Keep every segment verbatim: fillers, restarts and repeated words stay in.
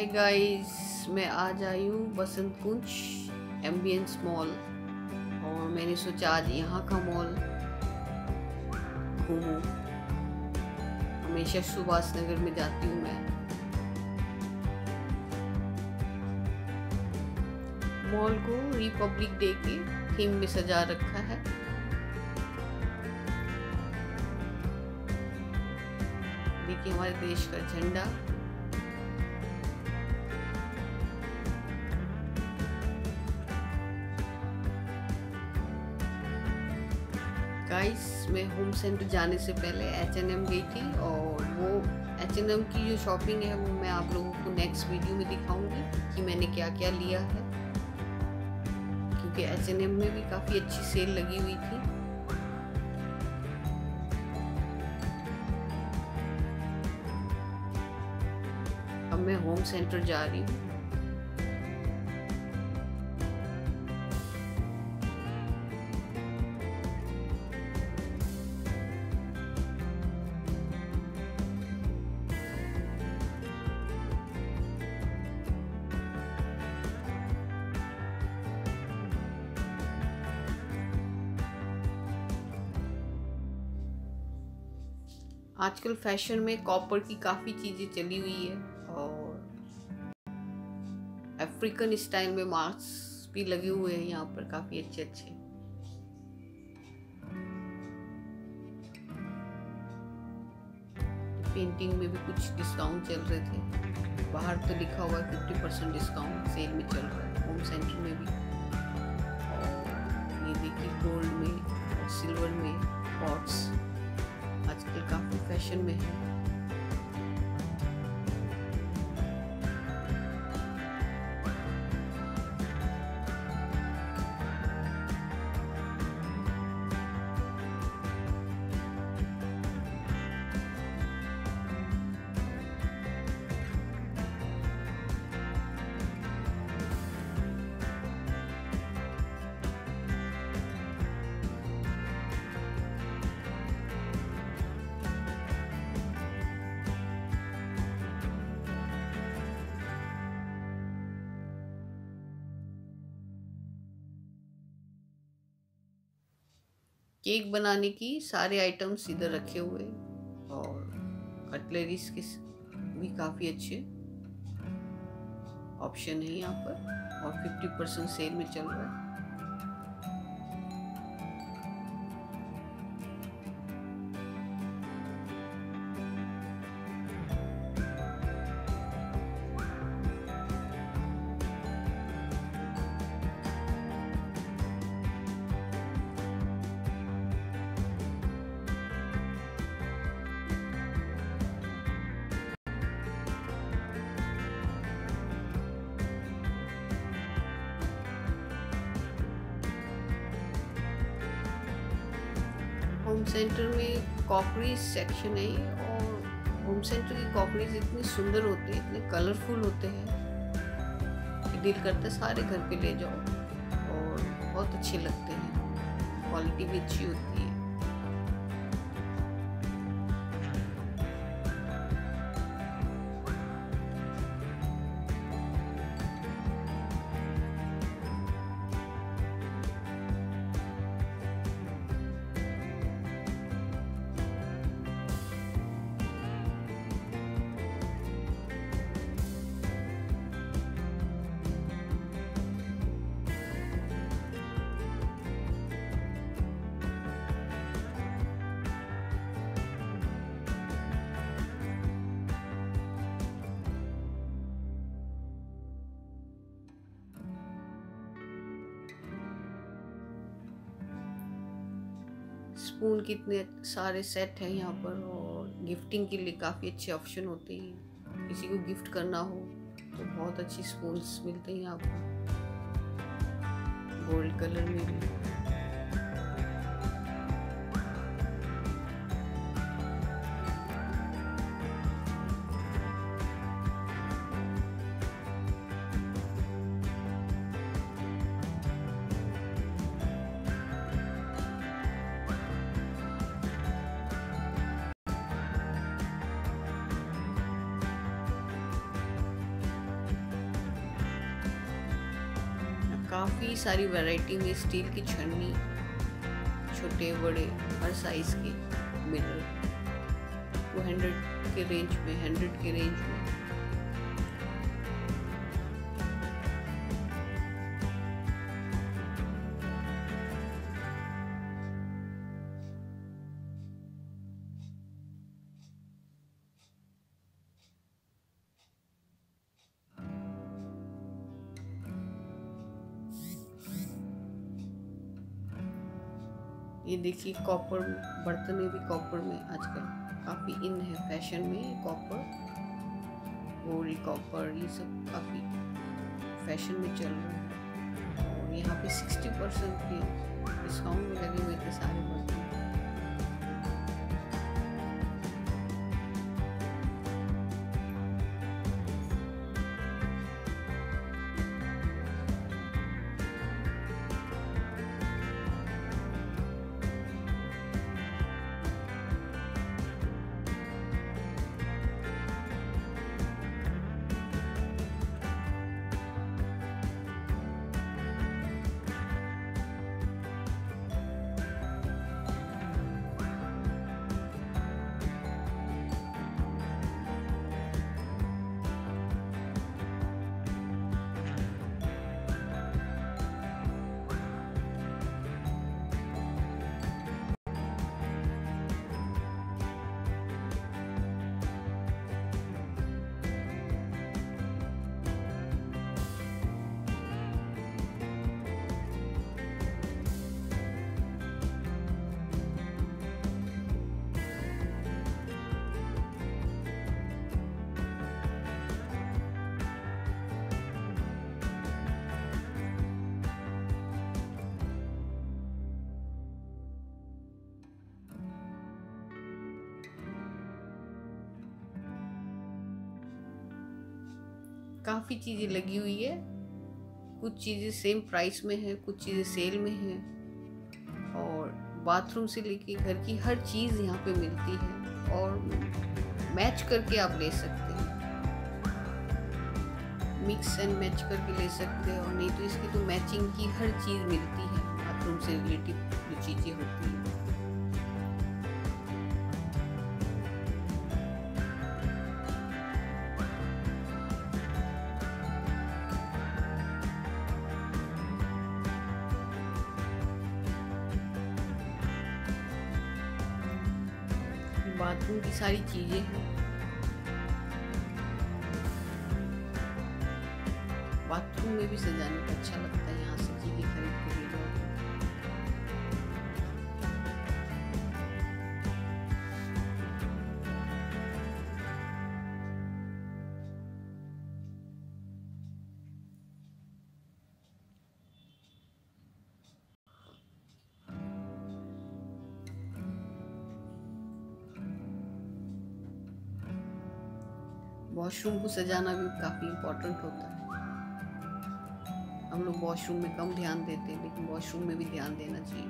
Hi guys, मैं आज आई हूँ बसंत कुंज एम्बियंस मॉल और मैंने सोचा आज यहाँ का मॉल घूमूं। हमेशा सुभाष नगर में जाती हूँ मैं। मॉल को रिपब्लिक डे के थीम में सजा रखा है। देखिए हमारे देश का झंडा। गाइस, मैं होम सेंटर जाने से पहले एच एंड एम गई थी और वो एच एंड एम की जो शॉपिंग है वो मैं आप लोगों को नेक्स्ट वीडियो में दिखाऊंगी कि मैंने क्या क्या लिया है, क्योंकि एच एंड एम में भी काफ़ी अच्छी सेल लगी हुई थी। अब मैं होम सेंटर जा रही हूँ। आजकल फैशन में कॉपर की काफ़ी चीज़ें चली हुई है और अफ्रीकन स्टाइल में मास्क भी लगे हुए हैं यहाँ पर काफ़ी अच्छे अच्छे। पेंटिंग में भी कुछ डिस्काउंट चल रहे थे। बाहर तो लिखा हुआ है फिफ्टी परसेंट डिस्काउंट सेल में चल रहा है, होम सेंटर में भी। और ये देखिए गोल्ड में और सिल्वर में पॉट्स आजकल काफी फैशन में है। केक बनाने की सारे आइटम्स इधर रखे हुए और कटलरीज के भी काफ़ी अच्छे ऑप्शन है यहाँ पर और फिफ्टी परसेंट सेल में चल रहा है। होम सेंटर में कॉकरीज सेक्शन है और होम सेंटर की कॉकरीज इतनी सुंदर होते हैं, इतने कलरफुल होते हैं कि दिल करता है सारे घर पे ले जाओ और बहुत अच्छे लगते हैं। क्वालिटी भी अच्छी होती है। स्पून के इतने सारे सेट हैं यहाँ पर और गिफ्टिंग के लिए काफ़ी अच्छे ऑप्शन होते हैं। किसी को गिफ्ट करना हो तो बहुत अच्छी स्पून्स मिलते हैं यहाँ पर गोल्ड कलर में भी। काफ़ी सारी वैरायटी में स्टील की छन्नी, छोटे बड़े हर साइज़ के मिल रहे, टू हंड्रेड के रेंज में, हंड्रेड के रेंज में। ये देखिए कॉपर बर्तन में भी, कॉपर में आजकल काफ़ी इन है, फैशन में कॉपर, गोल्ड कॉपर, ये सब काफ़ी फैशन में चल रहा है। और यहाँ पे सिक्सटी परसेंट के डिस्काउंट में लगे हुए थे सारे बर्तन। काफ़ी चीज़ें लगी हुई है, कुछ चीज़ें सेम प्राइस में है, कुछ चीज़ें सेल में है। और बाथरूम से लेके घर की हर चीज़ यहाँ पे मिलती है और मैच करके आप ले सकते हैं, मिक्स एंड मैच करके ले सकते हैं। और नहीं तो इसकी तो मैचिंग की हर चीज़ मिलती है, बाथरूम से रिलेटिव जो चीज़ें होती हैं। बाथरूम की सारी चीजें हैं, बाथरूम में भी सजाने का अच्छा लगता है, यहाँ से चीजें खरीद के ले जाओ। वॉशरूम को सजाना भी काफ़ी इम्पोर्टेंट होता है। हम लोग वॉशरूम में कम ध्यान देते हैं, लेकिन वॉशरूम में भी ध्यान देना चाहिए।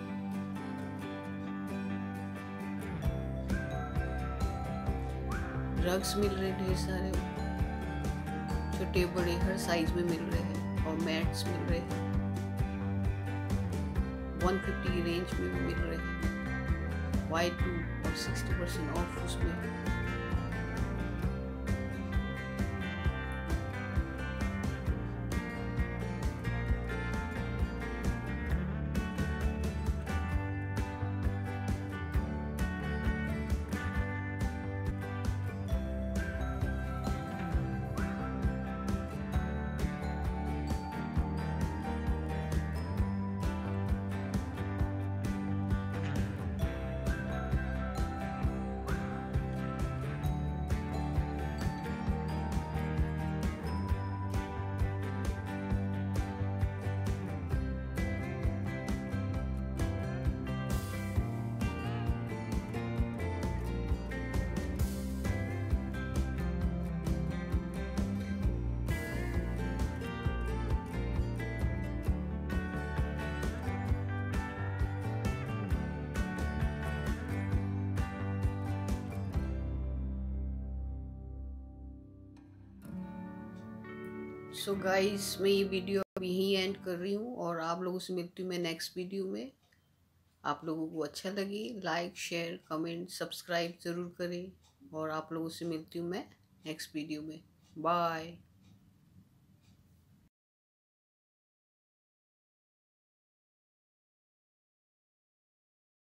रग्स मिल रहे ढेर सारे, छोटे बड़े हर साइज में मिल रहे हैं। और मैट्स मिल रहे हैं, वन फिफ्टी रेंज में भी मिल रहे हैं, वाई टू और सिक्सटी परसेंट ऑफ उसमें। सो गाइस, मैं ये वीडियो अभी यहीं एंड कर रही हूँ और आप लोगों से मिलती हूँ मैं नेक्स्ट वीडियो में। आप लोगों को अच्छा लगे लाइक शेयर कमेंट सब्सक्राइब ज़रूर करें और आप लोगों से मिलती हूँ मैं नेक्स्ट वीडियो में। बाय।